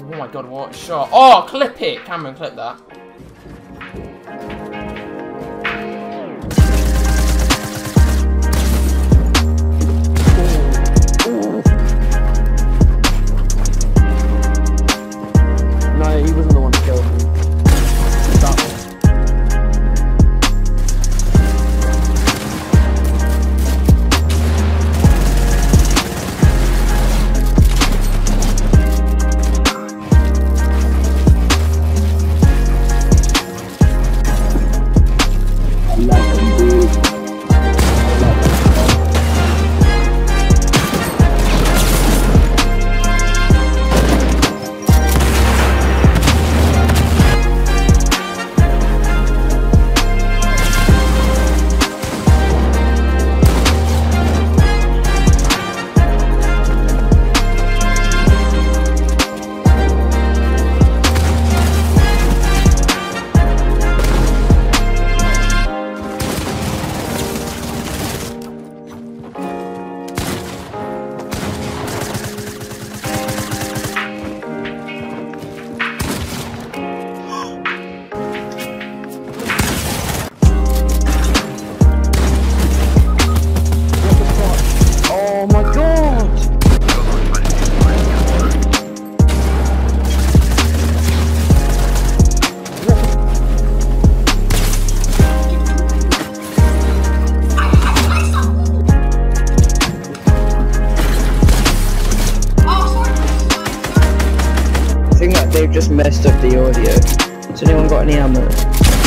Oh my god, what shot? Oh, clip it! Cameron, clip that. No, he wasn't the one to kill me. That one. They've just messed up the audio. Has anyone got any ammo?